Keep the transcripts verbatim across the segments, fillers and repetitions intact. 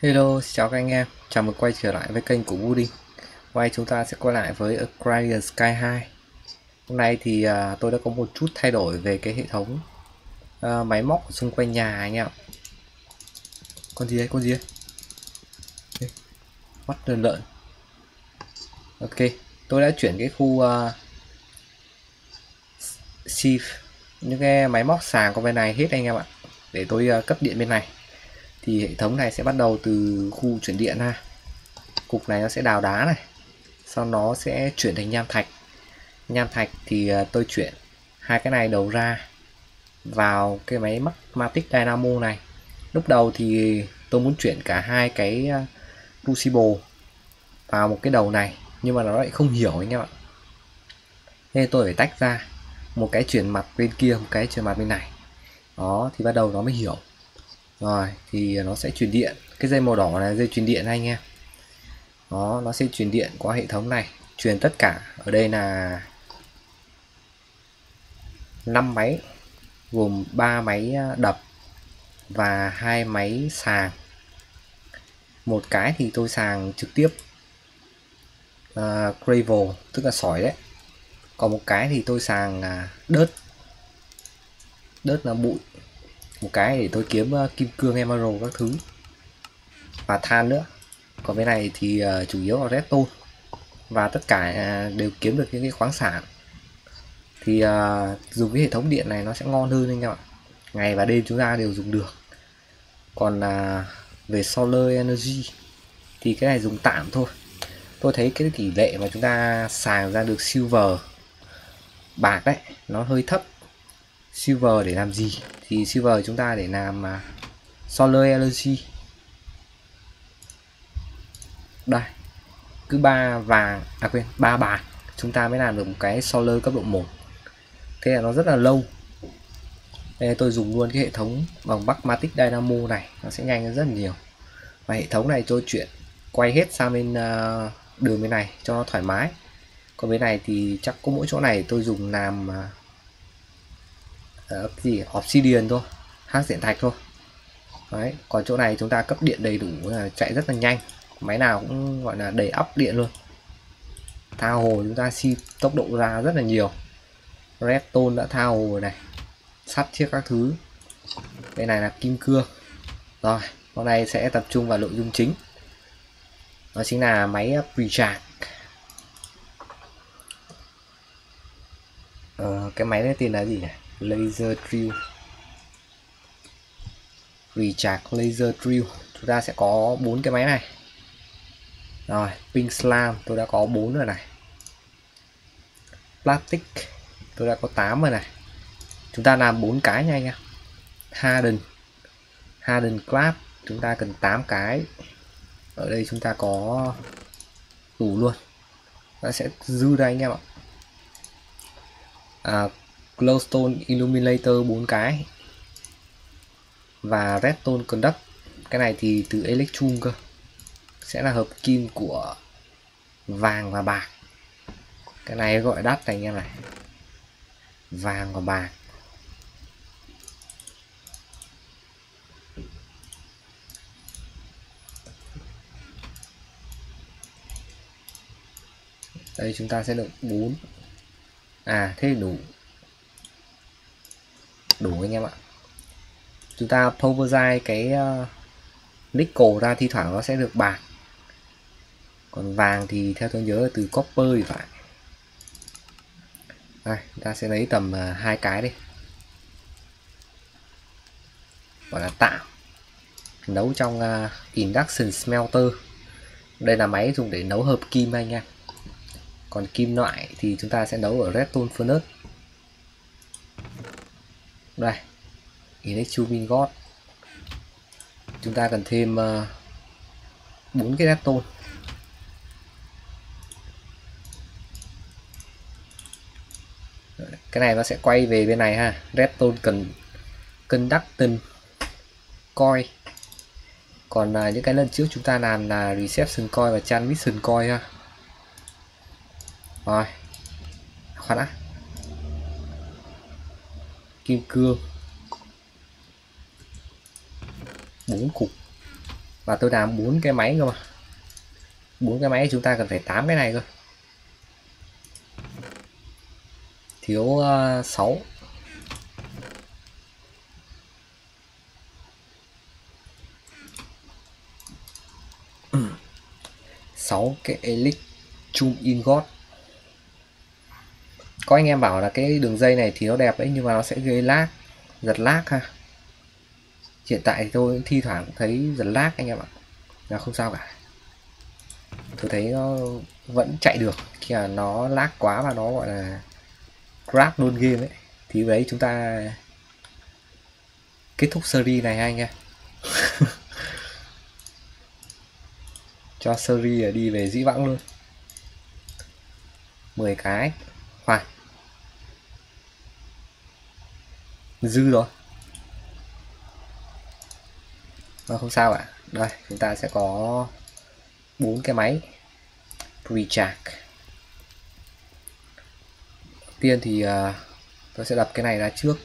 Hello, xin chào các anh em, chào mừng quay trở lại với kênh của Woody. Hôm nay chúng ta sẽ quay lại với Aquarius Sky hai. Hôm nay thì uh, tôi đã có một chút thay đổi về cái hệ thống uh, máy móc xung quanh nhà anh em. Con gì đấy, con gì đấy? Ê, mắt lợn lợn. Ok, tôi đã chuyển cái khu uh, sieve, những cái máy móc sàng qua bên này hết anh em ạ. Để tôi uh, cấp điện bên này. Thì hệ thống này sẽ bắt đầu từ khu chuyển điện ha. Cục này nó sẽ đào đá này, sau nó sẽ chuyển thành nham thạch. Nham thạch thì tôi chuyển hai cái này đầu ra vào cái máy Magmatic Dynamo này. Lúc đầu thì tôi muốn chuyển cả hai cái Crucible vào một cái đầu này, nhưng mà nó lại không hiểu anh em ạ, nên tôi phải tách ra, một cái chuyển mặt bên kia, một cái chuyển mặt bên này. Đó thì bắt đầu nó mới hiểu. Rồi thì nó sẽ truyền điện, cái dây màu đỏ là dây truyền điện anh em. Đó, nó sẽ truyền điện qua hệ thống này, truyền tất cả. Ở đây là năm máy, gồm ba máy đập và hai máy sàng. Một cái thì tôi sàng trực tiếp uh, gravel, tức là sỏi đấy. Còn một cái thì tôi sàng uh, đớt, đớt là bụi. Một cái để tôi kiếm uh, kim cương, emerald các thứ và than nữa. Còn bên này thì uh, chủ yếu là redstone, và tất cả uh, đều kiếm được những cái khoáng sản. Thì uh, dùng cái hệ thống điện này nó sẽ ngon hơn anh em ạ, ngày và đêm chúng ta đều dùng được. Còn uh, về solar energy thì cái này dùng tạm thôi. Tôi thấy cái tỷ lệ mà chúng ta sàng ra được silver, bạc đấy, nó hơi thấp. Silver để làm gì? Thì silver chúng ta để làm uh, solar energy. Đây, cứ ba vàng, à quên, ba bạc chúng ta mới làm được một cái solar cấp độ một. Thế là nó rất là lâu. Đây, tôi dùng luôn cái hệ thống bằng Magmatic Dynamo này, nó sẽ nhanh hơn rất nhiều. Và hệ thống này tôi chuyển quay hết sang bên uh, đường bên này cho nó thoải mái. Còn bên này thì chắc có mỗi chỗ này tôi dùng làm uh, uh, gì obsidian thôi, hắc diện thạch thôi. Đấy, còn chỗ này chúng ta cấp điện đầy đủ, uh, chạy rất là nhanh, máy nào cũng gọi là đầy ắp điện luôn. Tha hồ chúng ta si tốc độ ra rất là nhiều. Redstone đã tha hồ rồi này, sắt chiếc các thứ. Đây này là kim cương. Rồi, hôm nay sẽ tập trung vào nội dung chính, đó chính là máy pre-charge. Ờ, cái máy này tên là gì này? Laser drill. Pre-charge laser drill. Chúng ta sẽ có bốn cái máy này. Rồi, pink slam tôi đã có bốn rồi này. Plastic tôi đã có tám rồi này. Chúng ta làm bốn cái nha anh em. Harden Harden class chúng ta cần tám cái. Ở đây chúng ta có đủ luôn, nó sẽ dư ra anh em ạ. à, Glowstone Illuminator bốn cái, và Redstone Conduct, cái này thì từ Electrum cơ, sẽ là hợp kim của vàng và bạc. Cái này gọi đắt này anh em này, vàng và bạc. Đây chúng ta sẽ được bốn. À thế đủ, đủ anh em ạ. Chúng ta pulverize cái uh, nickel ra, thi thoảng nó sẽ được bạc. Còn vàng thì theo tôi nhớ là từ copper thì phải. Đây, chúng ta sẽ lấy tầm uh, hai cái đi, gọi là tạo, nấu trong uh, induction smelter. Đây là máy dùng để nấu hợp kim anh em. Còn kim loại thì chúng ta sẽ nấu ở redstone furnace. Đây, electrum ingot. Chúng ta cần thêm bốn uh, cái redstone. Cái này nó sẽ quay về bên này ha. Redstone cần conducting coil. Còn uh, những cái lần trước chúng ta làm là reception coil và transmission coil ha. Rồi, khoan đã. Kim cương bốn cục. Và tôi làm bốn cái máy cơ mà. Bốn cái máy chúng ta cần phải tám cái này cơ. Thiếu uh, sáu. sáu cái electrum ingot. Có anh em bảo là cái đường dây này thì nó đẹp đấy, nhưng mà nó sẽ gây lag, giật lag ha. Hiện tại thì tôi thi thoảng cũng thấy giật lag anh em ạ. Là không sao cả. Tôi thấy nó vẫn chạy được. Khi mà nó lag quá và nó gọi là crash luôn game ấy, thì đấy chúng ta kết thúc series này anh em. Cho series đi về dĩ vãng luôn. mười cái. Khoan. Dư rồi. Mà không sao ạ. Đây, chúng ta sẽ có bốn cái máy recharge. Đầu tiên thì uh, tôi sẽ đập cái này ra trước.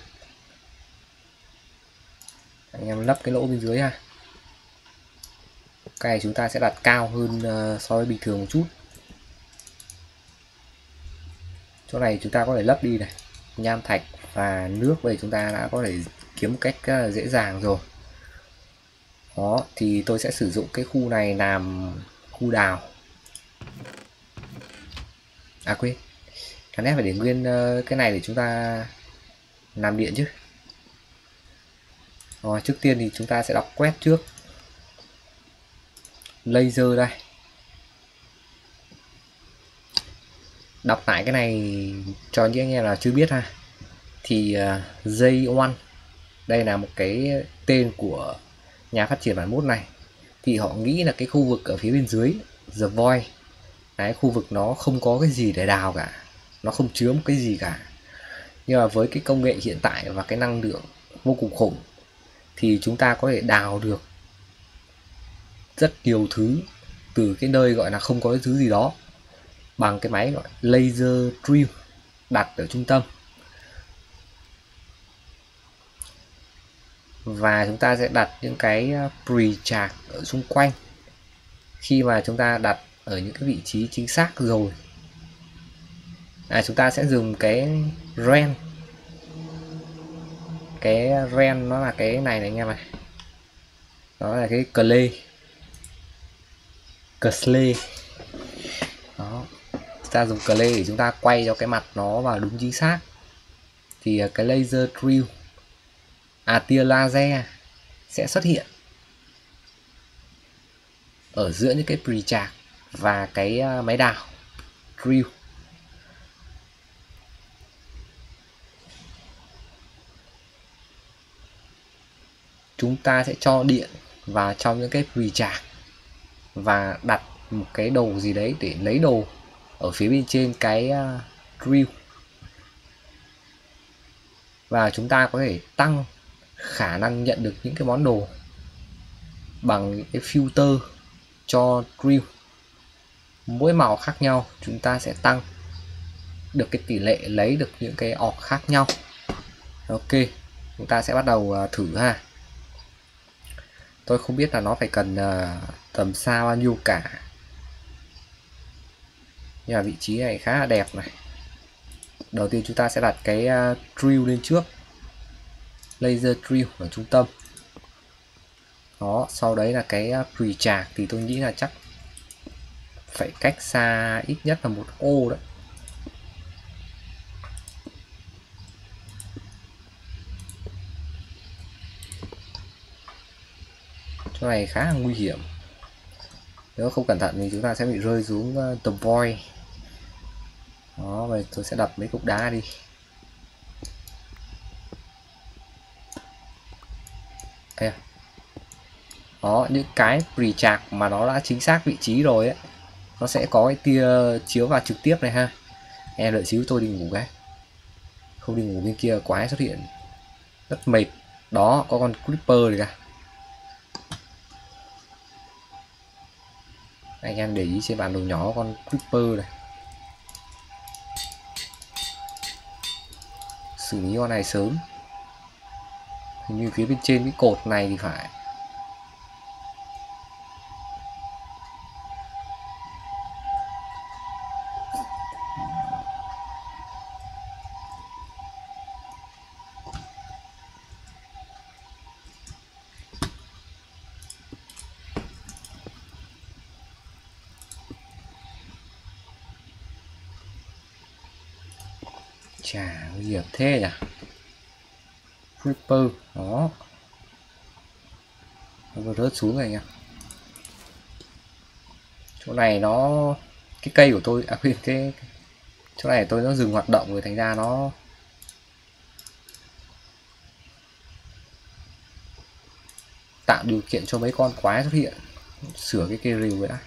Anh em lấp cái lỗ bên dưới ha. Cái này chúng ta sẽ đặt cao hơn uh, so với bình thường một chút. Chỗ này chúng ta có thể lấp đi này. Nham thạch và nước vậy chúng ta đã có thể kiếm một cách uh, dễ dàng rồi. Đó, thì tôi sẽ sử dụng cái khu này làm khu đào. À quên, cái này phải để nguyên uh, cái này để chúng ta làm điện chứ. Rồi, trước tiên thì chúng ta sẽ đọc quét trước. Laser đây. Đọc lại cái này cho những anh em là chưa biết ha. Thì uh, J một đây là một cái tên của nhà phát triển bản mốt này. Thì họ nghĩ là cái khu vực ở phía bên dưới The Void, đấy, khu vực nó không có cái gì để đào cả, nó không chứa một cái gì cả. Nhưng mà với cái công nghệ hiện tại và cái năng lượng vô cùng khủng thì chúng ta có thể đào được rất nhiều thứ từ cái nơi gọi là không có cái thứ gì đó bằng cái máy gọi laser drill đặt ở trung tâm. Và chúng ta sẽ đặt những cái pre-charge ở xung quanh. Khi mà chúng ta đặt ở những cái vị trí chính xác rồi, à, chúng ta sẽ dùng cái ren. Cái ren nó là cái này này anh em này. Đó là cái clay. Clay. Đó. Chúng ta dùng clay để chúng ta quay cho cái mặt nó vào đúng chính xác. Thì cái laser drill, à tia laser sẽ xuất hiện ở giữa những cái pre-charge và cái máy đào drill. Chúng ta sẽ cho điện vào trong những cái pre-charge và đặt một cái đồ gì đấy để lấy đồ ở phía bên trên cái drill. Và chúng ta có thể tăng khả năng nhận được những cái món đồ bằng những cái filter cho drill. Mỗi màu khác nhau chúng ta sẽ tăng được cái tỷ lệ lấy được những cái orc khác nhau. Ok, chúng ta sẽ bắt đầu thử ha. Tôi không biết là nó phải cần uh, tầm xa bao nhiêu cả. Nhưng mà vị trí này khá là đẹp này. Đầu tiên chúng ta sẽ đặt cái uh, drill lên trước. Laser drill ở trung tâm. Đó, sau đấy là cái uh, pre-charge thì tôi nghĩ là chắc phải cách xa ít nhất là một ô đấy. Chỗ này khá là nguy hiểm. Nếu không cẩn thận thì chúng ta sẽ bị rơi xuống uh, The Void. Đó, vậy tôi sẽ đập mấy cục đá đi. Đây. Đó, những cái pre-charge mà nó đã chính xác vị trí rồi ấy, nó sẽ có cái tia chiếu vào trực tiếp này ha. Em đợi xíu tôi đi ngủ cái. Không đi ngủ bên kia quái xuất hiện. Rất mệt. Đó, có con creeper này kìa. Anh em để ý trên bản đồ nhỏ con creeper này. Xử lý con này sớm. Hình như phía bên trên cái cột này thì phải. Chả nguy hiểm thế nhỉ. Creeper đó, nó vừa rớt xuống rồi nha. Chỗ này nó, cái cây của tôi, à quên, cái chỗ này tôi nó dừng hoạt động rồi, thành ra nó tạo điều kiện cho mấy con quái xuất hiện. Sửa cái cây rìu vậy đã.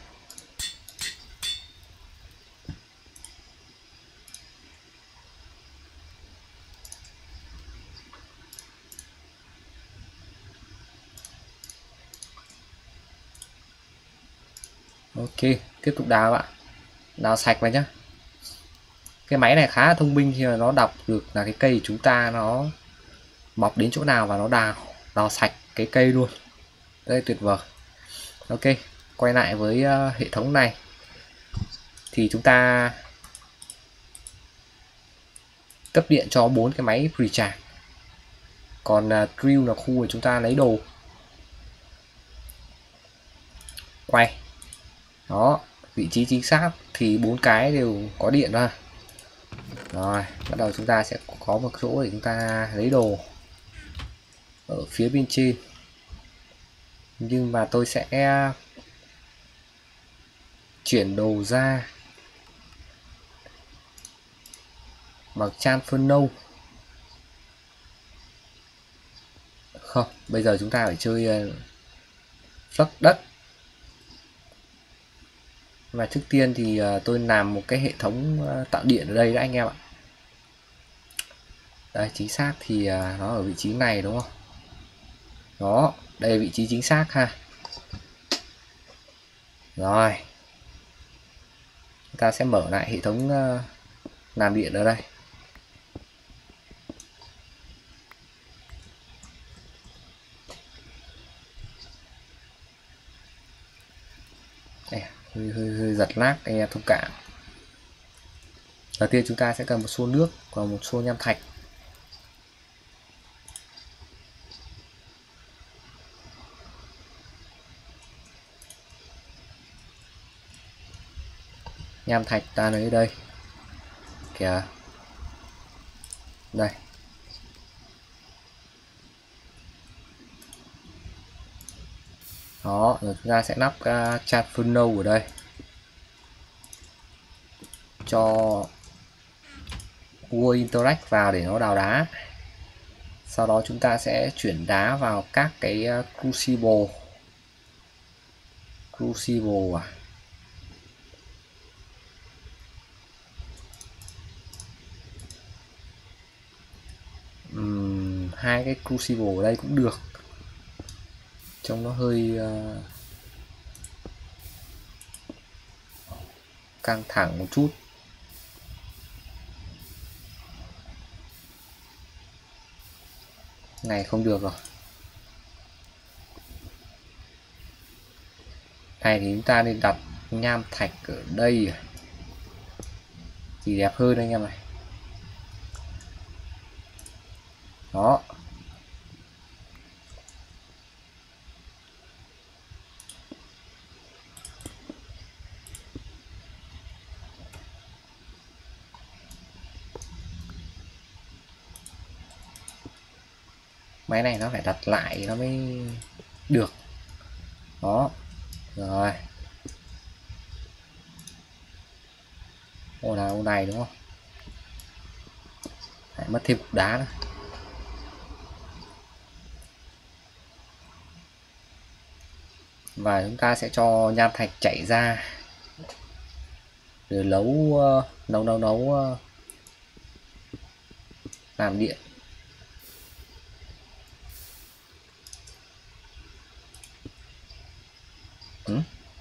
Ok, tiếp tục đào ạ. Đào sạch vào nhá. Cái máy này khá là thông minh khi mà nó đọc được là cái cây của chúng ta nó mọc đến chỗ nào và nó đào đào sạch cái cây luôn. Đây, tuyệt vời. Ok, quay lại với uh, hệ thống này thì chúng ta cấp điện cho bốn cái máy pre-charge. Còn uh, drill là khu mà chúng ta lấy đồ. Quay. Đó, vị trí chính xác thì bốn cái đều có điện ra. Rồi, bắt đầu chúng ta sẽ có một chỗ để chúng ta lấy đồ ở phía bên trên. Nhưng mà tôi sẽ chuyển đồ ra bằng transfer node. Không, bây giờ chúng ta phải chơi flux đất. Và trước tiên thì tôi làm một cái hệ thống tạo điện ở đây đã anh em ạ. Đây, chính xác thì nó ở vị trí này đúng không? Đó, đây là vị trí chính xác ha. Rồi, chúng ta sẽ mở lại hệ thống làm điện ở đây. Đây, hơi, hơi, hơi giật lag anh em thông cảm. Đầu tiên chúng ta sẽ cần một xô nước và một xô nham thạch. Nham thạch ta lấy đây kìa, đây. Đó, rồi chúng ta sẽ lắp uh, transfer node ở đây cho World Interact vào để nó đào đá. Sau đó chúng ta sẽ chuyển đá vào các cái uh, crucible. Crucible à? Uhm, hai cái crucible ở đây cũng được. Trông nó hơi uh, căng thẳng một chút. Này không được rồi. Này thì chúng ta nên đặt nham thạch ở đây thì đẹp hơn anh em này. Đó. Máy này nó phải đặt lại nó mới được. Đó. Rồi. Ô là ô này đúng không? Phải mất thêm cục đá nữa. Và chúng ta sẽ cho nham thạch chảy ra rồi nấu nấu nấu nấu làm điện. Ừ?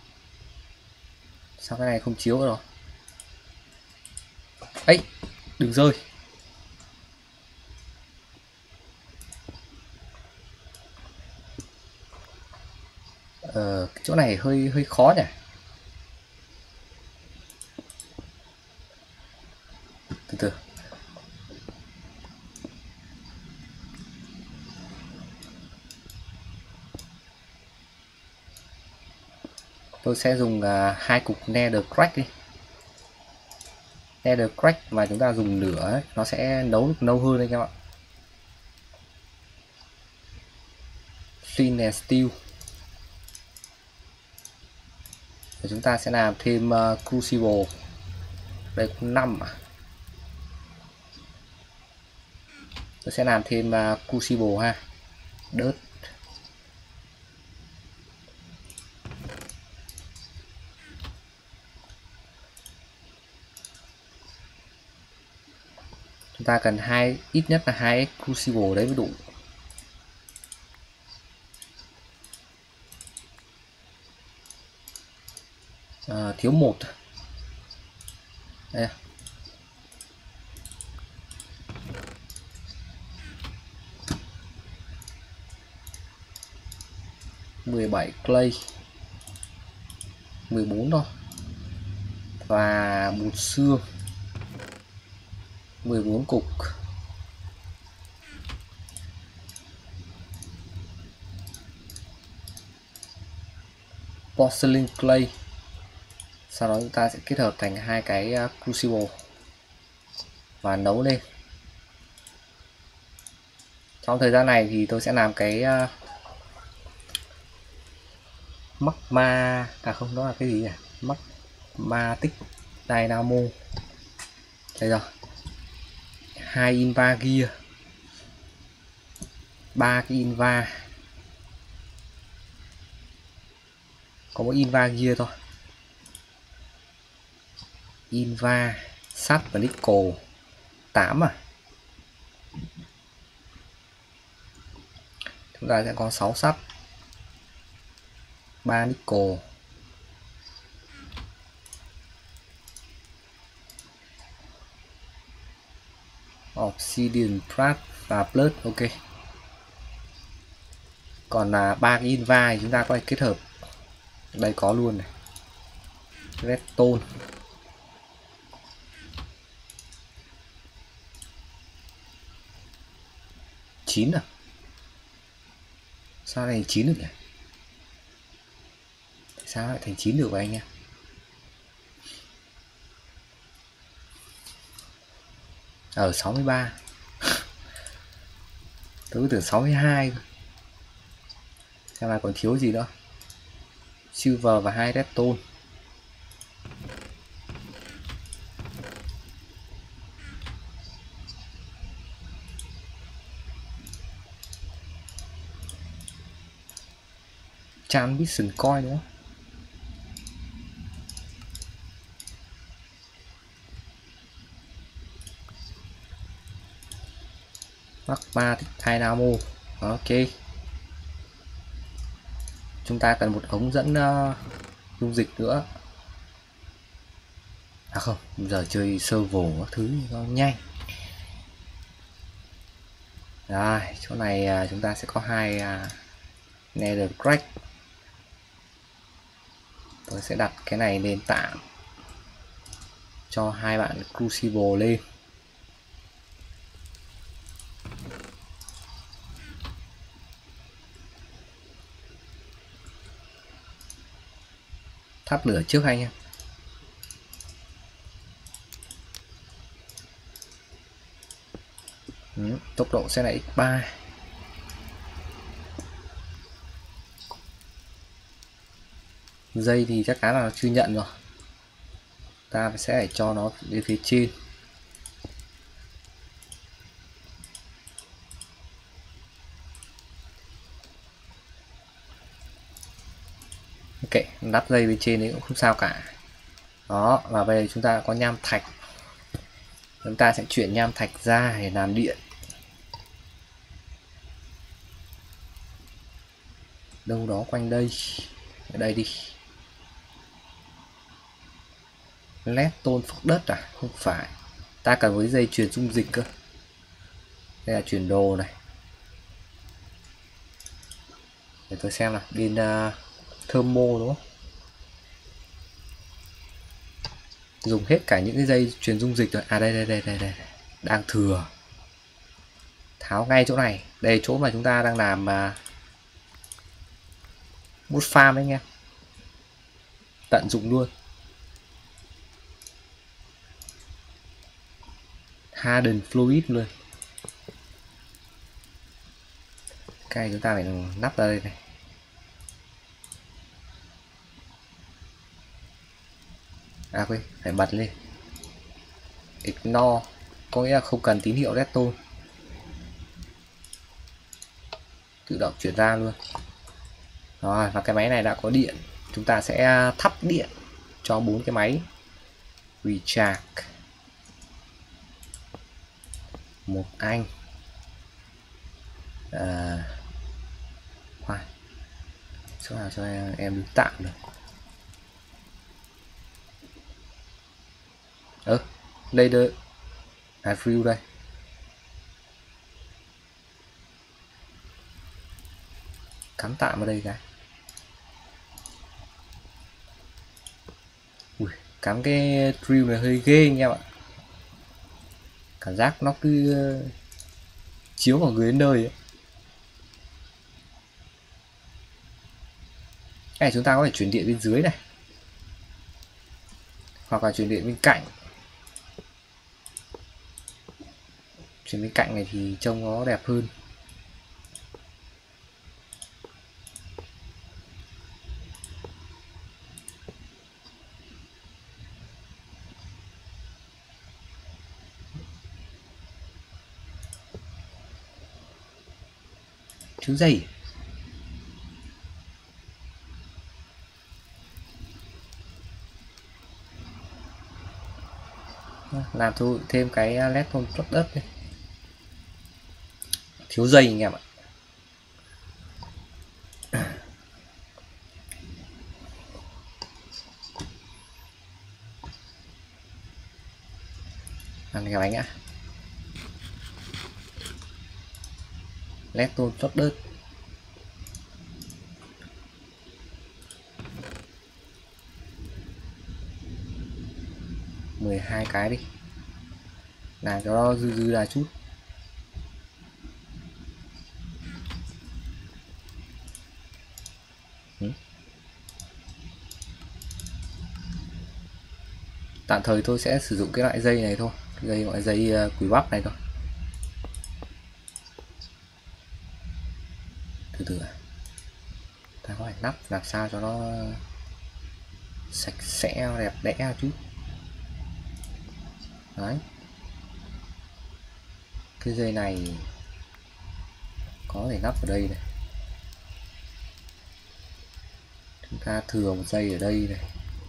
Sao cái này không chiếu rồi? Ấy, đừng rơi. Ờ, cái chỗ này hơi hơi khó nhỉ. Từ từ. Tôi sẽ dùng uh, hai cục nether crack đi. Nether crack mà chúng ta dùng lửa ấy, nó sẽ nấu được lâu hơn đấy các bạn. Flint and steel. Và chúng ta sẽ làm thêm uh, crucible. Đây cũng năm à. Tôi sẽ làm thêm uh, crucible ha. Đớt. Chúng ta cần hai ít nhất là hai crucible đấy mới đủ. À, thiếu một. Đây. mười bảy clay, mười bốn thôi, và một xương, mười bốn cục. Porcelain clay. Sau đó chúng ta sẽ kết hợp thành hai cái crucible và nấu lên. Trong thời gian này thì tôi sẽ làm cái uh, magma, à không, đó là cái gì nhỉ? Magmatic Dynamo. Đây rồi. Hai inva gear, ba cái inva, có một inva gear thôi. Inva, sắt và nickel tám à. Chúng ta sẽ có sáu sắt, ba nickel, obsidian plat và plus. Ok. Còn là ba cái inva thì chúng ta có thể kết hợp. Đây có luôn này. Redstone. chín à? Sao này chín được nhỉ? Sao lại thành chín được vậy anh em? Ở sáu mươi ba. Tôi tưởng sáu mươi hai. Xem là còn thiếu gì nữa. Silver và hai redstone. Chan Vision coin nữa. Magma Dynamo. Ok. Chúng ta cần một ống dẫn uh, dung dịch nữa. À không, giờ chơi server các thứ nó nhanh. Rồi, chỗ này uh, chúng ta sẽ có hai uh, nether crack. Tôi sẽ đặt cái này lên tạm cho hai bạn crucible lên. Thắp lửa trước anh em. Ừ, tốc độ sẽ là nhân ba. Dây thì chắc chắn là chưa nhận rồi. Ta sẽ phải cho nó đến phía trên. Ok, đắp dây bên trên đấy cũng không sao cả. Đó, và bây giờ chúng ta có nham thạch. Chúng ta sẽ chuyển nham thạch ra để làm điện. Đâu đó quanh đây. Ở đây đi. Redstone phức đất à? Không phải. Ta cần với dây truyền dung dịch cơ. Đây là chuyển đồ này. Để tôi xem nào. Bên uh, thermo đúng không? Dùng hết cả những cái dây truyền dung dịch rồi. À đây đây đây đây đây. Đang thừa. Tháo ngay chỗ này. Đây chỗ mà chúng ta đang làm uh, bút farm đấy anh em. Tận dụng luôn. harden fluid luôn. Cái này chúng ta phải nắp ra đây này. À quên, phải bật lên. Ignore có nghĩa là không cần tín hiệu redstone, tự động chuyển ra luôn. Rồi, và cái máy này đã có điện, chúng ta sẽ thắp điện cho bốn cái máy recharge. Một anh à, khoan, chỗ nào cho em, em đứng tạm được. ơ ừ, laser à, fill đây. Cắm tạm ở đây cái. Ui, cắm cái drill này hơi ghê anh em ạ. Cảm giác nó cứ uh, chiếu vào người đến nơi ấy. Cái này chúng ta có thể chuyển điện bên dưới này, hoặc là chuyển điện bên cạnh. Chuyển bên cạnh này thì trông nó đẹp hơn. Thứ gì làm thôi thêm cái led thôn chốt đất đi. Thiếu dây anh em ạ. Ăn cái bánh ạ. Led thôn chốt đất. mười hai cái đi, làm cho nó dư dư ra chút. ừ. Tạm thời tôi sẽ sử dụng cái loại dây này thôi, cái dây gọi dây uh, quỷ bắp này thôi. Từ từ ta có phải nắp làm sao cho nó sạch sẽ đẹp đẽ chút. Đấy, cái dây này có thể nắp ở đây này, chúng ta thừa một dây ở đây này,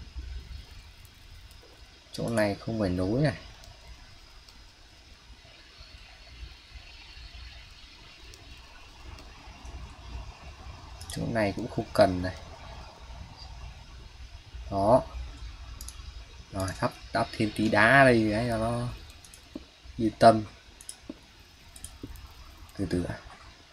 chỗ này không phải nối này, chỗ này cũng không cần này. Đó, rồi đắp đắp thêm tí đá đây đấy cho nó yên tâm. Từ từ ạ.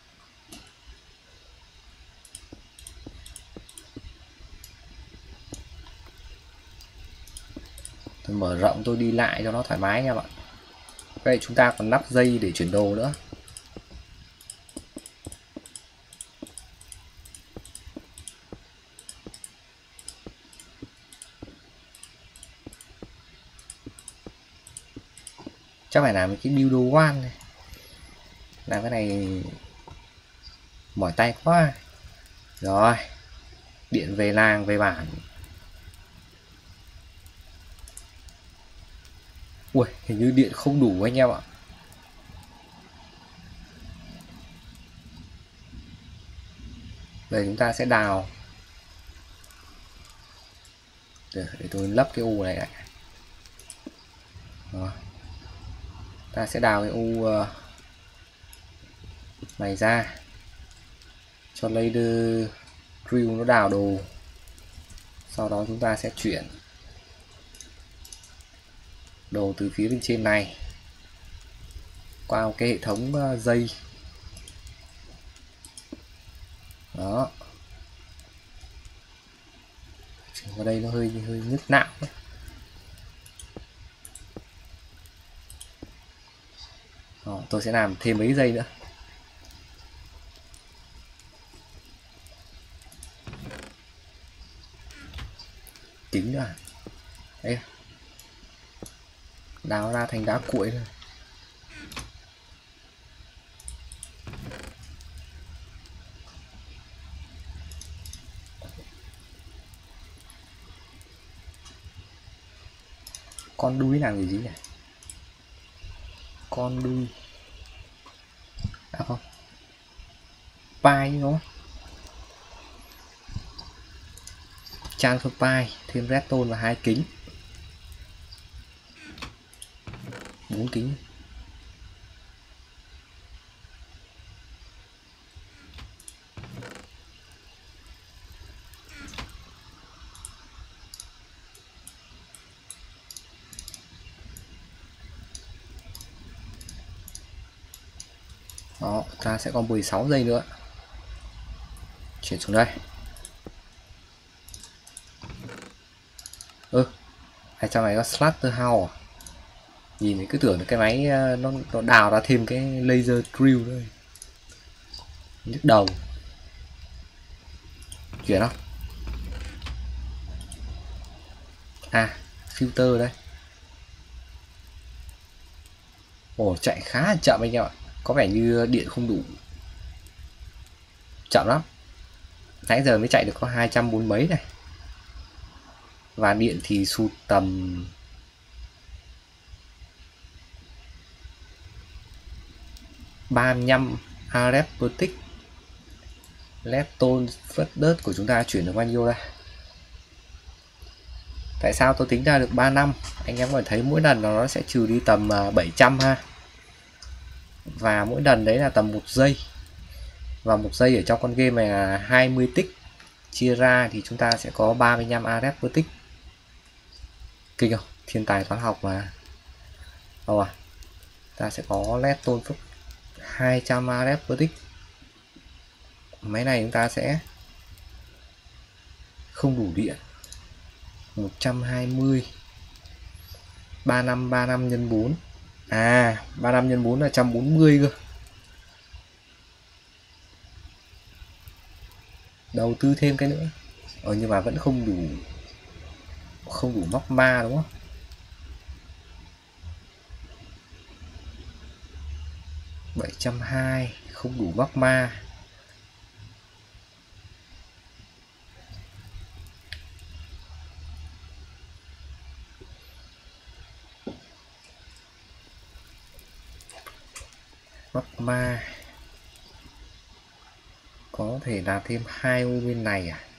Tôi mở rộng tôi đi lại cho nó thoải mái nha bạn. Vậy chúng ta còn nắp dây để chuyển đồ nữa. Chắc phải làm cái build one này. Làm cái này mỏi tay quá. Rồi, điện về làng về bản. Ui, hình như điện không đủ anh em ạ. Đây chúng ta sẽ đào. Để, để tôi lấp cái u này lại. Rồi. Ta sẽ đào cái u uh, này ra, cho laser drill nó đào đồ. Sau đó chúng ta sẽ chuyển đồ từ phía bên trên này qua một cái hệ thống uh, dây. Đó, chuyển vào đây nó hơi hơi nhức não ấy. Đó, tôi sẽ làm thêm mấy giây nữa. Kính nữa. Đấy, đào ra thành đá cuội rồi. Con đuôi làm cái gì nhỉ? Con đuôi à không, pie đúng không? Transfer pie thêm redstone và hai kính, bốn kính. Đó, ta sẽ còn mười sáu giây nữa. Chuyển xuống đây. Ơ, ừ, ở trong này có Slaughter House à? Nhìn thì cứ tưởng là cái máy nó, nó đào ra thêm cái laser drill thôi. Nhức đầu. Chuyển không? À, filter đây. Ồ, chạy khá là chậm anh em ạ. Có vẻ như điện không đủ. Chậm lắm. Nãy giờ mới chạy được có hai trăm bốn mấy này. Và điện thì sụt tầm ba mươi lăm a rep per tick. Lepton first dirt của chúng ta chuyển được bao nhiêu đây? Tại sao tôi tính ra được ba năm? Anh em có thể thấy mỗi lần nó sẽ trừ đi tầm bảy trăm ha. Và mỗi lần đấy là tầm một giây. Và một giây ở trong con game này là hai mươi tick. Chia ra thì chúng ta sẽ có ba mươi lăm a rep per tick. Kinh không? Thiên tài toán học mà. Đâu à? Ta sẽ có Lepton hai trăm a rep per tick. Máy này chúng ta sẽ không đủ điện. một trăm hai mươi, ba mươi lăm ba mươi lăm nhân bốn. À, ba mươi lăm nhân bốn là một trăm bốn mươi cơ. Đầu tư thêm cái nữa. Ờ nhưng mà vẫn không đủ, không đủ móc ma đúng không? bảy trăm hai mươi không đủ móc ma. Móc ma có thể làm thêm hai ô bên này à?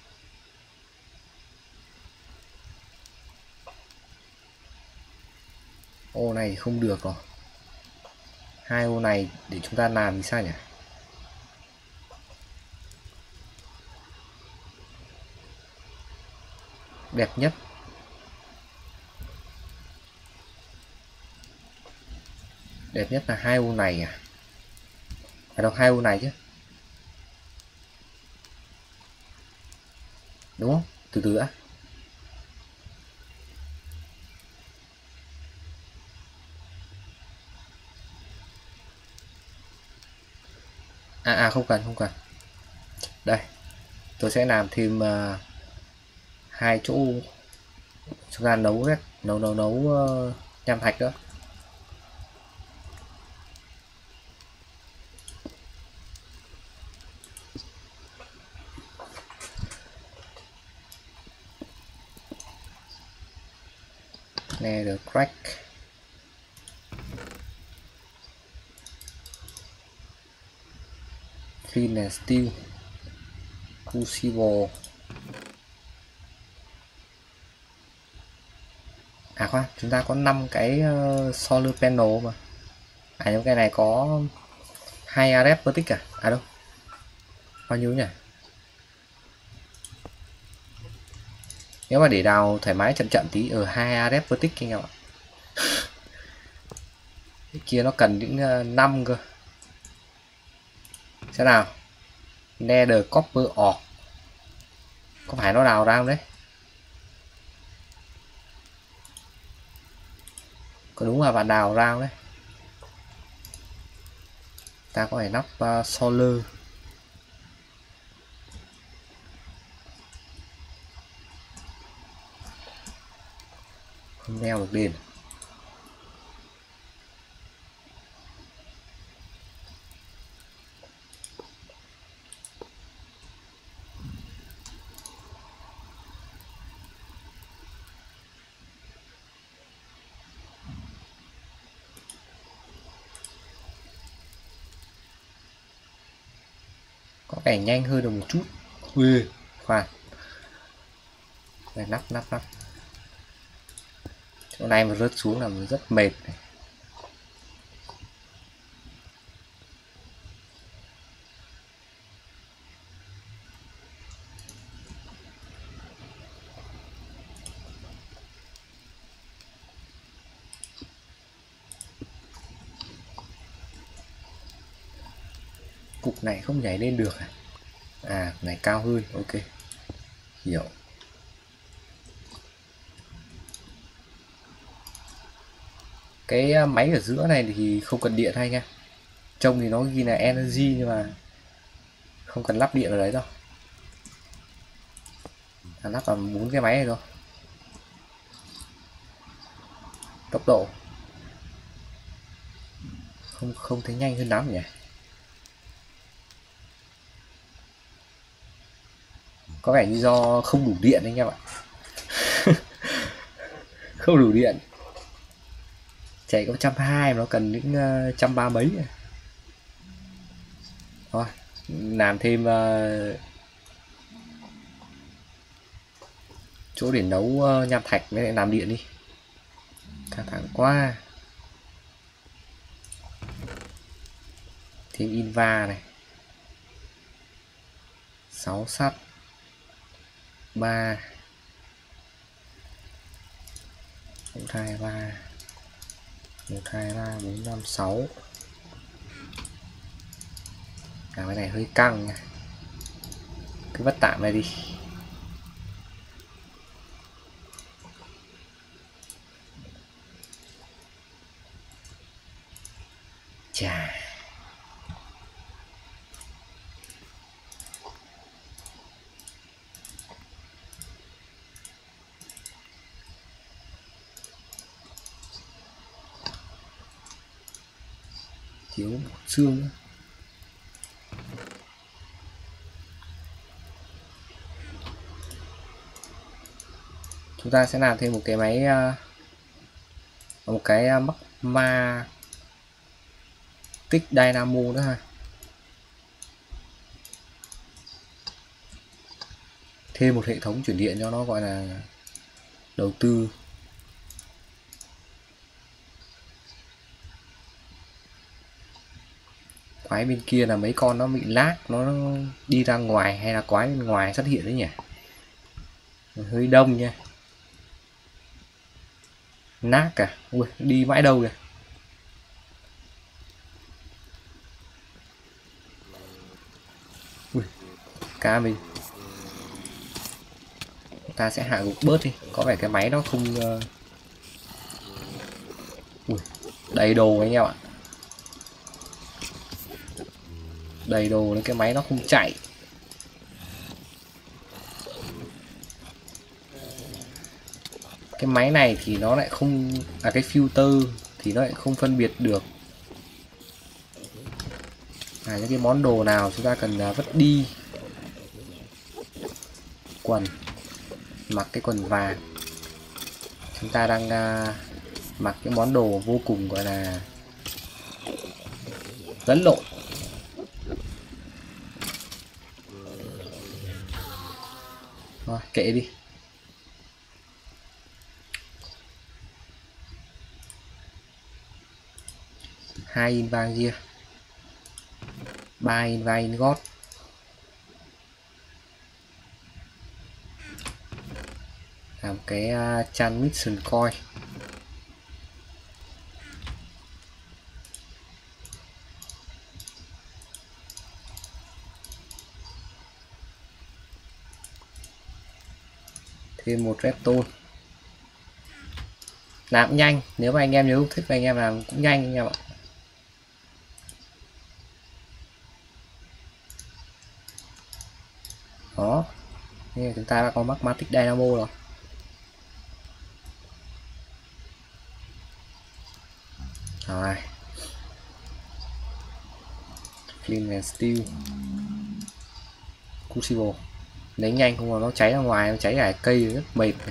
Ô này không được rồi. Hai ô này để chúng ta làm thì sao nhỉ? Đẹp nhất. Đẹp nhất là hai ô này à? À đâu, hai ô này chứ. Đúng không? Từ từ đã. À à không cần, không cần. Đây. Tôi sẽ làm thêm uh, hai chỗ chúng ta nấu hết, nấu nấu nấu uh, nham thạch nữa. Nether crack. Flint and steel. Crucible. À khoan, chúng ta có năm cái uh, solar panel mà. À những cái này có hai a rep per tick à? À đâu? Bao nhiêu nhỉ? Nếu mà để đào thoải mái chậm chậm tí ở hai a rep per tick anh em ạ. Cái kia nó cần những uh, năm cơ. Sẽ nào? Nether copper ore. Có phải nó đào ra không đấy? Có đúng là bạn đào ra không đấy? Ta có thể nắp uh, solar. Không leo được đền. vẻ nhanh hơn được một chút. Ui, khoan. Đây, nắp nắp nắp. Chỗ này mà rớt xuống là rất mệt này. Cục này không nhảy lên được à? À, này cao hơn, ok. Hiểu. Cái máy ở giữa này thì không cần điện hay nha. Trông thì nó ghi là energy nhưng mà không cần lắp điện vào đấy đâu. À, lắp vào bốn cái máy này thôi. Tốc độ không không thấy nhanh hơn lắm nhỉ. Có vẻ như do không đủ điện đấy anh em ạ. Không đủ điện. Chạy có một trăm hai mươi nó cần những uh, trăm ba mấy. Thôi, làm thêm uh, chỗ để nấu uh, nham thạch với lại làm điện đi. Căng thẳng quá. Thêm inva này. sáu sắt. ba. một hai ba. một hai ba bốn năm sáu. À, cái này hơi căng nha. Cứ vất tạm này đi. Chà. Thiếu một xương nữa. Chúng ta sẽ làm thêm một cái máy một cái magma tích dynamo nữa ha. Thêm một hệ thống chuyển điện cho nó gọi là đầu tư. Quái bên kia là mấy con nó bị lag, nó đi ra ngoài hay là quái bên ngoài xuất hiện đấy nhỉ? Hơi đông nha. Nát cả. Ui, đi mãi đâu kìa. Ui, cá mình. Ta sẽ hạ gục bớt đi. Có vẻ cái máy nó không... Uh... Ui, đầy đồ anh em ạ. Đầy đồ nên cái máy nó không chạy. Cái máy này thì nó lại không... À, cái filter thì nó lại không phân biệt được à, những cái món đồ nào chúng ta cần uh, vứt đi. Quần. Mặc cái quần vàng. Chúng ta đang uh, mặc cái món đồ vô cùng gọi là lẫn lộn. Rồi, kệ đi. Hai in vàng kia. Ba in vàng in gót. Làm cái uh, transmission coil. Thêm một redstone. Làm cũng nhanh, nếu mà anh em nhớ thích anh em làm cũng nhanh anh em ạ. Đó. Nên chúng ta đã có magmatic dynamo rồi. Rồi. Flint and steel. Crucible. Đánh nhanh không mà nó cháy ra ngoài, nó cháy cả cây rất mệt này.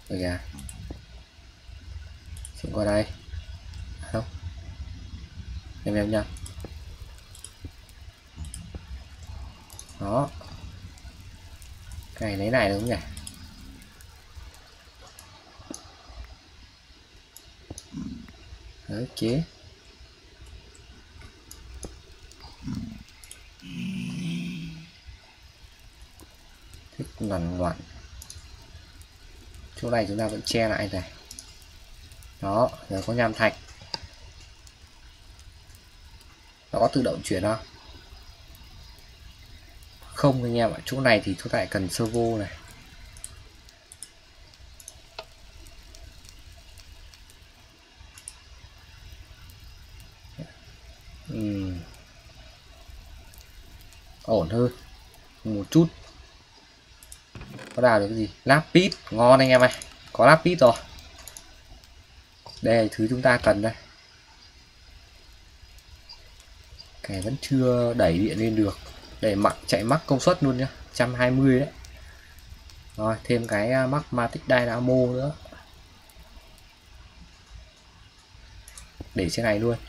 Rồi kìa. Chuyển qua đây. Không. Em em nha. Đó. Cái này lấy này đúng không nhỉ? Đấy, chế. Thích loằn loạn. Chỗ này chúng ta vẫn che lại này. Đó, giờ có nham thạch. Nó có tự động chuyển không? Không anh em ạ, chỗ này thì chúng ta lại cần servo này. Uhm. Ổn hơn một chút. Có đào được cái gì? Lapis, ngon anh em ơi. Có lapis rồi. Đây là thứ chúng ta cần đây. Cái vẫn chưa đẩy điện lên được. Để mặc chạy mắc công suất luôn nhá, một trăm hai mươi đấy. Rồi thêm cái Magmatic Dynamo nữa. Để trên này luôn.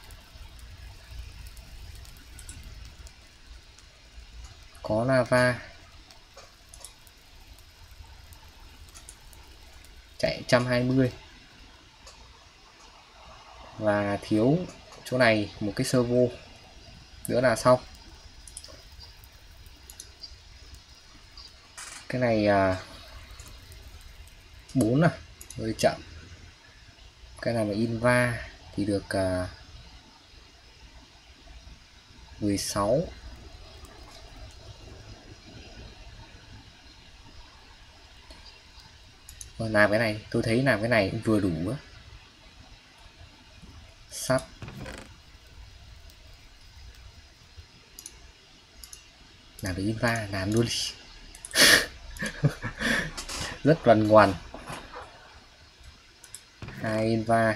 Có lava. Chạy một trăm hai mươi. Và thiếu chỗ này một cái servo nữa là xong. Cái này à, bốn à, hơi chậm. Cái này mà inva thì được à, mười sáu. Còn làm cái này, tôi thấy làm cái này cũng vừa đủ á. Sắt. Làm được inva, làm luôn đi. Rất lần ngoằn. Hai inva.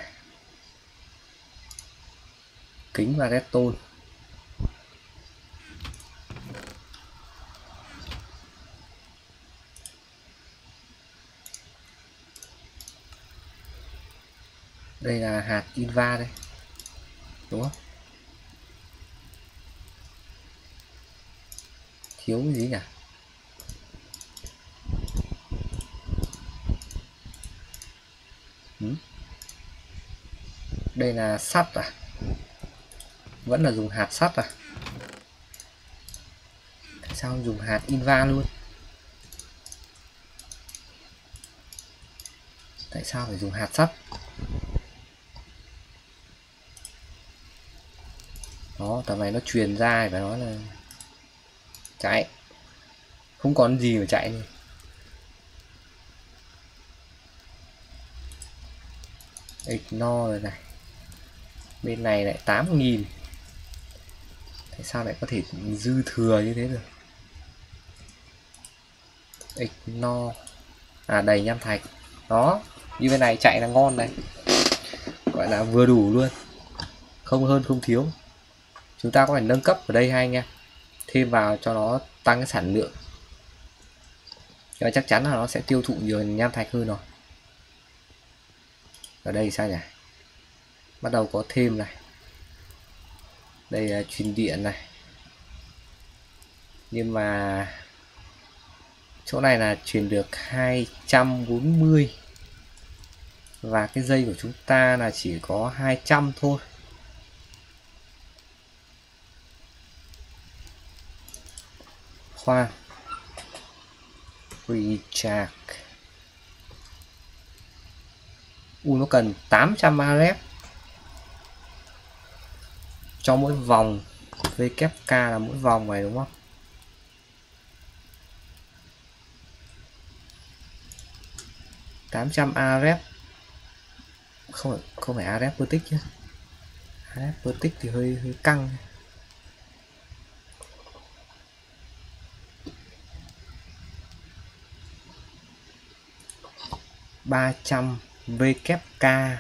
Kính và redstone. Đây là hạt inva đây, đúng không? Thiếu cái gì nhỉ? Ừ. Đây là sắt à? Vẫn là dùng hạt sắt à? Tại sao không dùng hạt inva luôn? Tại sao phải dùng hạt sắt? Đó, tầm này nó truyền ra và nó là chạy. Không còn gì mà chạy nữa. Ignore rồi này. Bên này lại tám nghìn. Tại sao lại có thể dư thừa như thế được? Ignore. À đầy nham thạch. Đó, như bên này chạy là ngon này. Gọi là vừa đủ luôn. Không hơn không thiếu. Chúng ta có phải nâng cấp ở đây hay anh em. Thêm vào cho nó tăng cái sản lượng. Cho chắc chắn là nó sẽ tiêu thụ nhiều nham thạch hơn rồi. Ở đây sao nhỉ? Bắt đầu có thêm này. Đây là truyền điện này. Nhưng mà chỗ này là truyền được hai trăm bốn mươi. Và cái dây của chúng ta là chỉ có hai trăm thôi. Khoan. Recharge. U nó cần tám trăm a rép cho mỗi vòng. vê kép ca là mỗi vòng này đúng không? tám trăm a rép. Không phải không phải a rép per tick chứ. a rép per tick thì hơi hơi căng. ba trăm vê kép ca.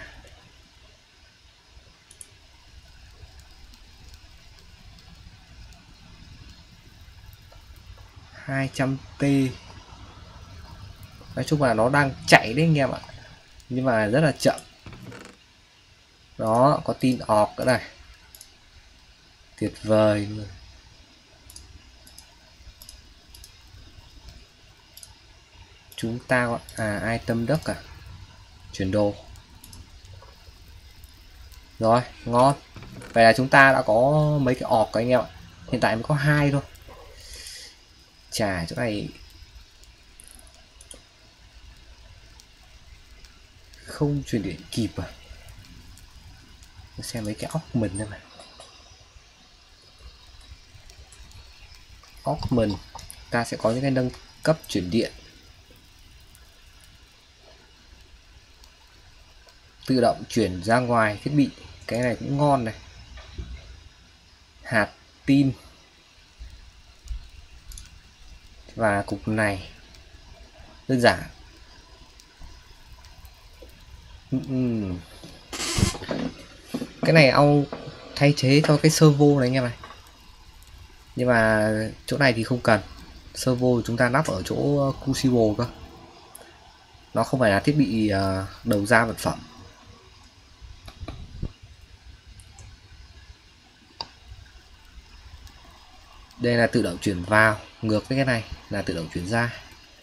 hai trăm tê. Nói chung là nó đang chạy đấy anh em ạ. nhưng mà rất là chậm. Đó, có tin ọt nữa này, tuyệt vời luôn. Chúng ta gọi à item đất à, chuyển đồ. Rồi, ngon. Vậy là chúng ta đã có mấy cái ọt rồi anh em ạ. Hiện tại mới có hai thôi. Chà, chỗ này không chuyển điện kịp à. Xem mấy cái óc mình đây này. Óc mình ta sẽ có những cái nâng cấp chuyển điện, tự động chuyển ra ngoài thiết bị, cái này cũng ngon này. Hạt tin và cục này đơn giản. uhm. Cái này ao thay thế cho cái servo này anh em này, nhưng mà chỗ này thì không cần. Servo chúng ta lắp ở chỗ crucible cơ, nó không phải là thiết bị đầu ra vật phẩm. Đây là tự động chuyển vào, ngược với cái này là tự động chuyển ra.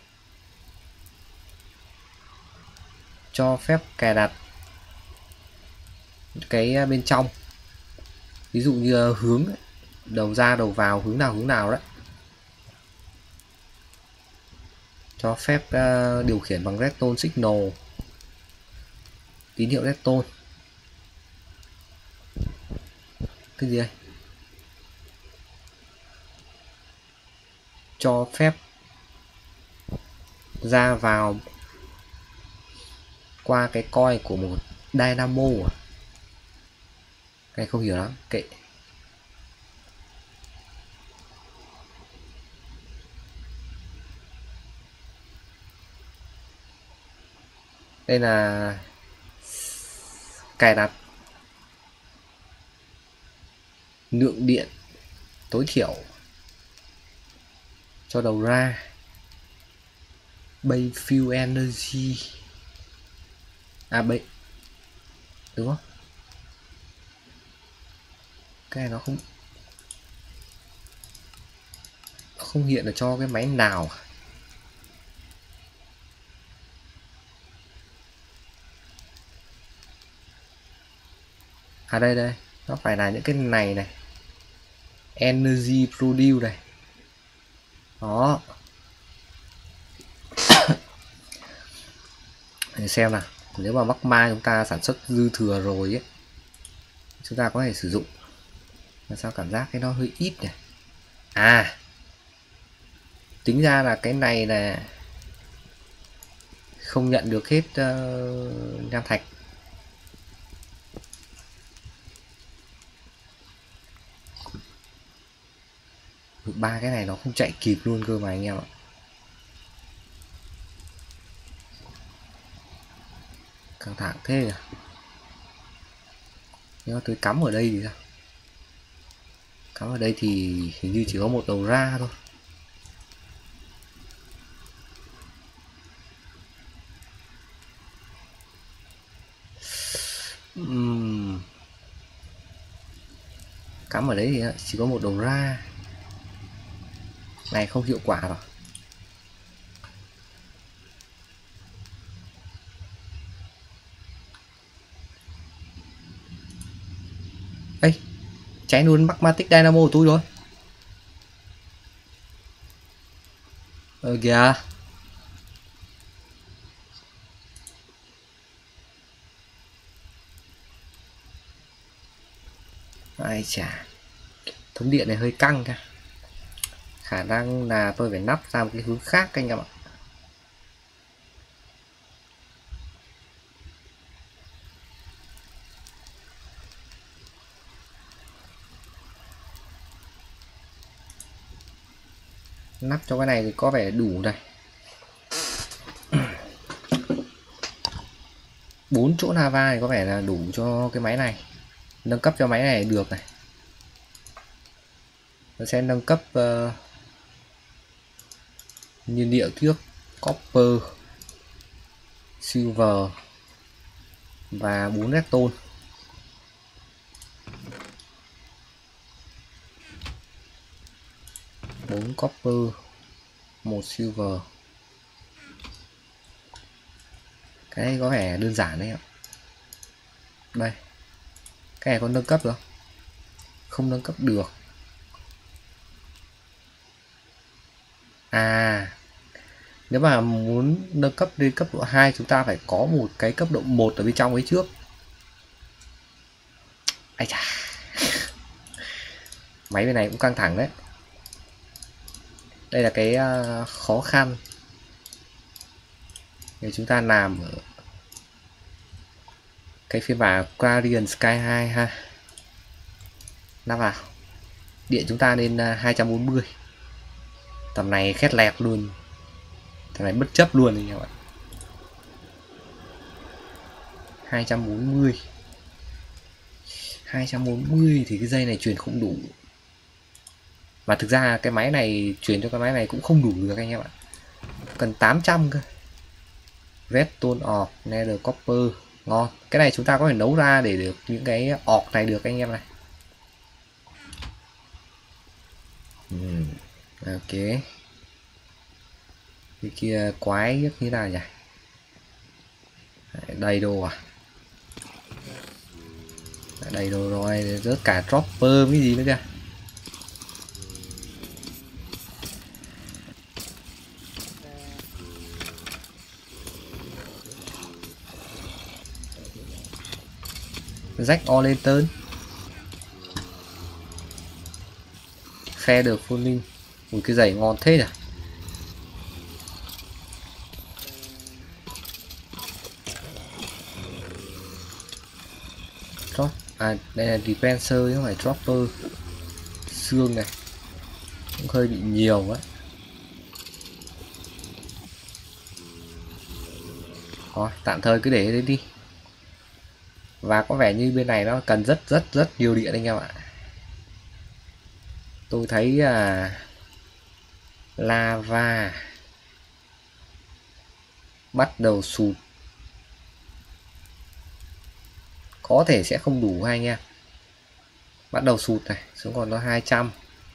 Cho phép cài đặt cái bên trong, ví dụ như hướng đầu ra đầu vào hướng nào hướng nào đấy. Cho phép uh, điều khiển bằng redstone signal, tín hiệu redstone. Cái gì đây? Cho phép ra vào qua cái coi của một dynamo à? Cái không hiểu lắm, kệ. Đây là cài đặt lượng điện tối thiểu cho đầu ra. Bay fuel energy à, bay đúng không? Cái này nó không không hiện được cho cái máy nào. À đây đây, nó phải là những cái này này, energy produce này. Đó. Để xem nào, nếu mà magma chúng ta sản xuất dư thừa rồi ấy, chúng ta có thể sử dụng. Mà sao cảm giác cái nó hơi ít này. À, tính ra là cái này là không nhận được hết uh, nham thạch. Ba cái này nó không chạy kịp luôn cơ mà anh em ạ. Căng thẳng thế à. Nếu tôi cắm ở đây thì sao? Cắm ở đây thì hình như chỉ có một đầu ra thôi. Uhm. Cắm ở đấy thì chỉ có một đầu ra. Này không hiệu quả rồi. Ê, cháy luôn magmatic dynamo của tôi rồi. Ờ kìa. Ai chà, thống điện này hơi căng kìa. Khả năng là tôi phải nắp ra một cái hướng khác anh em ạ. Nắp cho cái này thì có vẻ đủ này. Bốn chỗ lava thì có vẻ là đủ cho cái máy này. Nâng cấp cho máy này được này. Nó sẽ nâng cấp uh, nhiên liệu trước, copper, silver, và bốn redstone. bốn copper, một silver. Cái này có vẻ đơn giản đấy ạ. Đây, cái này có nâng cấp được không? Không nâng cấp được. À, nếu mà muốn nâng cấp lên cấp độ hai chúng ta phải có một cái cấp độ một ở bên trong ấy trước. Ai chà. Máy bên này cũng căng thẳng đấy. Đây là cái uh, khó khăn để chúng ta làm ở cái phiên bản Guardian Sky hai ha. Nắp vào. Điện chúng ta lên uh, hai trăm bốn mươi. Tầm này khét lẹt luôn. Tầm này bất chấp luôn đấy các bạn. hai trăm bốn mươi. hai trăm bốn mươi thì cái dây này truyền không đủ. Mà thực ra cái máy này truyền cho cái máy này cũng không đủ được anh em ạ. Cần tám trăm cơ. Redstone orb, Nether copper, ngon. Cái này chúng ta có thể nấu ra để được những cái orb này được anh em này. uhm, Ok. Cái kia quái như thế nào nhỉ? Đầy đồ à? Đầy đồ rồi, rớt cả dropper cái gì nữa kìa. Jack O'Lantern, Feather Falling. Một cái giày ngon thế nhỉ. Drop. À đây là dispenser chứ không phải dropper. Xương này cũng hơi bị nhiều quá. Thôi tạm thời cứ để đấy đi. Và có vẻ như bên này nó cần rất rất rất nhiều điện anh em ạ. Tôi thấy à, lava bắt đầu sụt. Có thể sẽ không đủ hai anh em. Bắt đầu sụt này, xuống còn có hai trăm.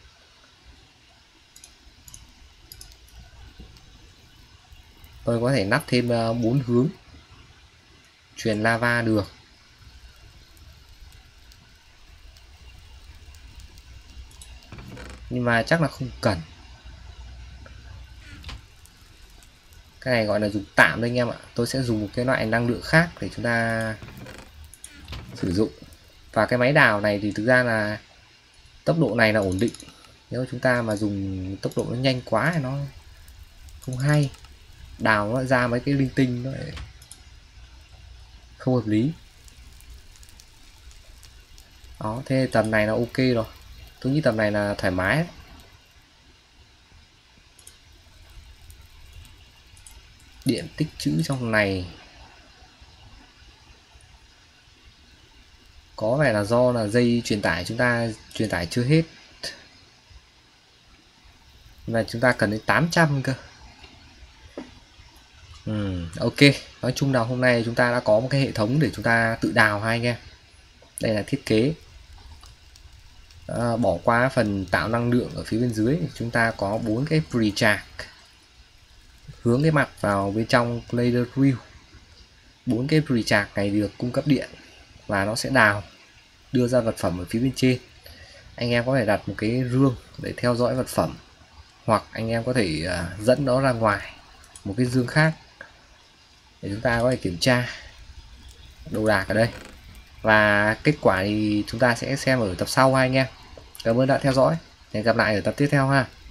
Tôi có thể nắp thêm bốn uh, hướng truyền lava được. Nhưng mà chắc là không cần. Cái này gọi là dùng tạm thôi anh em ạ. Tôi sẽ dùng một cái loại năng lượng khác để chúng ta sử dụng. Và cái máy đào này thì thực ra là tốc độ này là ổn định. Nếu chúng ta mà dùng tốc độ nó nhanh quá thì nó không hay. Đào nó ra mấy cái linh tinh nó lại không hợp lý. Đó, thế tầm này là ok rồi. Tôi nghĩ tầm này là thoải mái đấy. Điện tích trữ trong này có vẻ là do là dây truyền tải chúng ta truyền tải chưa hết. Và chúng ta cần đến tám trăm cơ. Ừ, ok. Nói chung là hôm nay chúng ta đã có một cái hệ thống để chúng ta tự đào hai anh em. Đây là thiết kế. À, bỏ qua phần tạo năng lượng ở phía bên dưới, chúng ta có bốn cái pre-charge hướng cái mặt vào bên trong laser drill. Bốn cái pre-charge này được cung cấp điện và nó sẽ đào đưa ra vật phẩm ở phía bên trên. Anh em có thể đặt một cái rương để theo dõi vật phẩm, hoặc anh em có thể uh, dẫn nó ra ngoài một cái dương khác để chúng ta có thể kiểm tra đồ đạc ở đây. Và kết quả thì chúng ta sẽ xem ở tập sau hai anh em. Cảm ơn đã theo dõi. Hẹn gặp lại ở tập tiếp theo ha.